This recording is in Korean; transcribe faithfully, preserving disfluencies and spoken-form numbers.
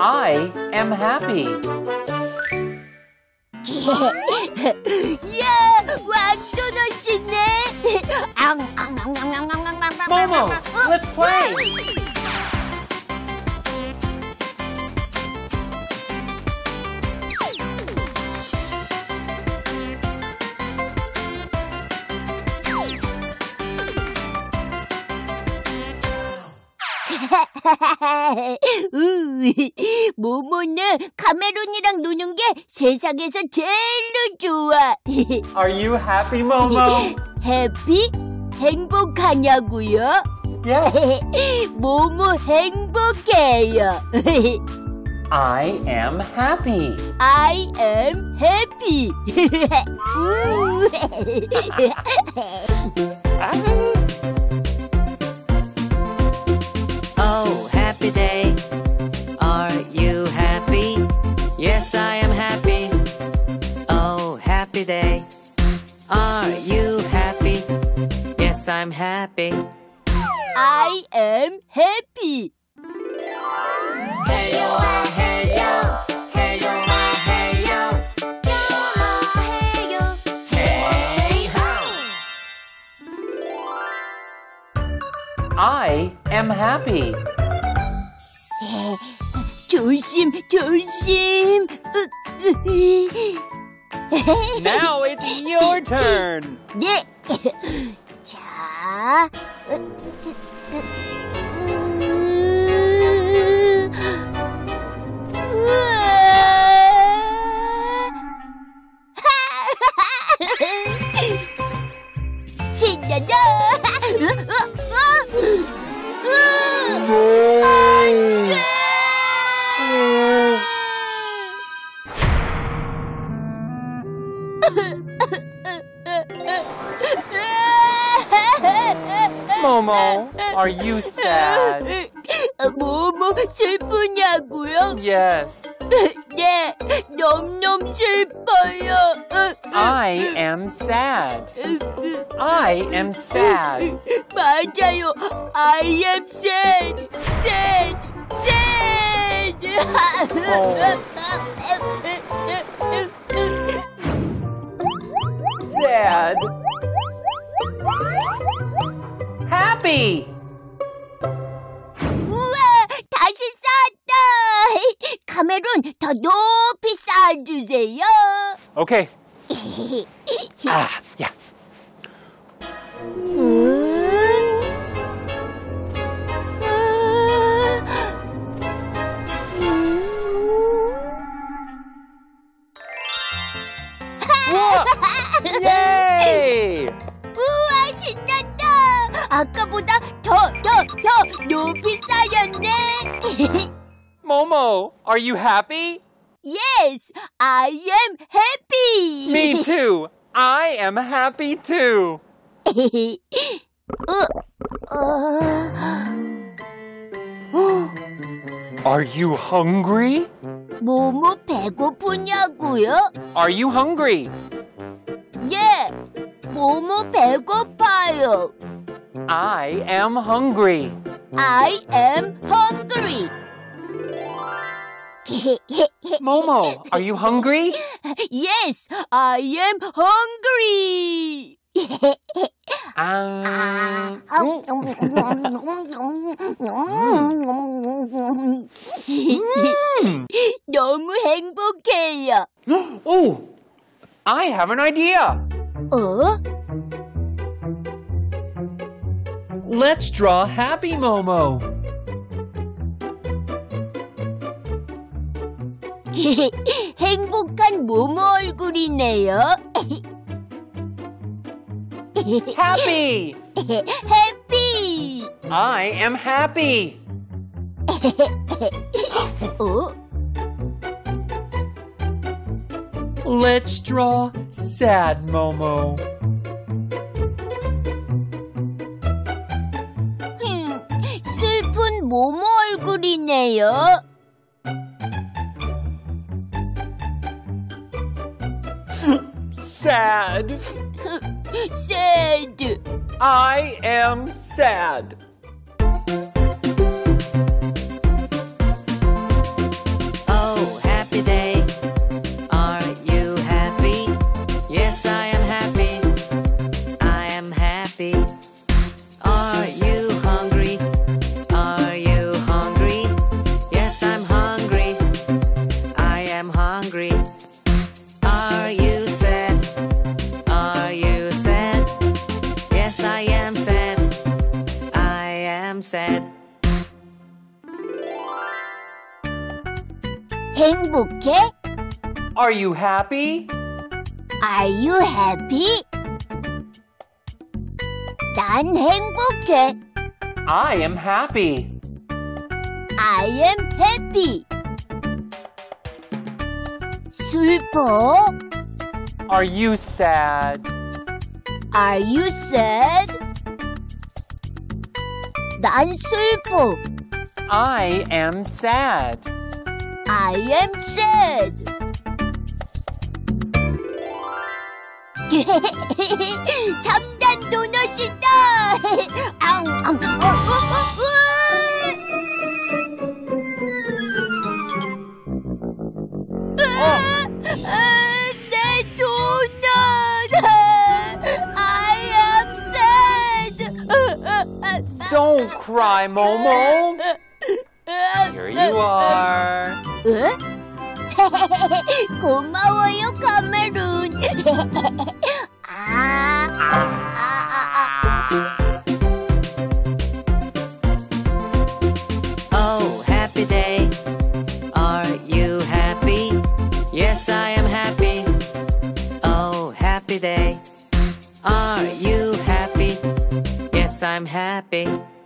I am happy. 이야, 왕도넛이네. Momo, let's play. 모모는 카메론이랑 노는 게 세상에서 제일로 좋아. Are you happy, Momo? 해피? 행복하냐고요? Yes. 모모 행복해요. I am happy. I am happy. Oh, happy day. Are you happy? Yes, I am happy. Oh, happy day. Are you happy? Yes, I'm happy. I am happy. Heyo, ah, heyo. Heyo, ah, heyo. Hey ho. I am happy. 조심, 조심. Now it's your turn. 네. 자. 신난다. Momo, are you sad? 모모 슬프냐고요? Yes. 네, 너무너무 슬퍼요. I am sad. I am sad. 맞아요. I am sad. sad. sad. Sad. Happy. 우와, 다시 쌓았다. 카메론, 더 높이 쌓아주세요. Okay. Ah, yeah. 우와! Yay! 우와, 신난다. 아까보다 더, 더, 더 높이 쌓였네. Momo, are you happy? Yes, I am happy. Me too. I am happy too. Are you hungry? 모모 배고프냐고요? Are you hungry? 네, 모모 배고파요. I am hungry. I am hungry. Momo, are you hungry? Yes, I am hungry. Um, 너무 행복해요. oh, I have an idea. 어? Let's draw Happy Momo. 행복한 모모 얼굴이네요. Happy. Happy. I am happy. 어? Let's draw Sad Momo. 흠, 슬픈 모모 얼굴이네요. Sad. sad. I am sad. sad. 행복해? Are you happy? Are you happy? 난 행복해. I am happy. I am happy. 슬퍼? Are you sad? Are you sad? 난 슬퍼. I am sad. I am sad. 삼 단 도넛이다. 앙, 앙, 어, 어, 어, 으아! 아, 내 도넛. I am sad. Don't cry, Momo. Here you are. 어? 고마워요, 카메룬. 아, 아, 아, 아. Oh, happy day. Are you happy? Yes, I am happy. Oh, happy day. Are you happy? Yes, I'm happy.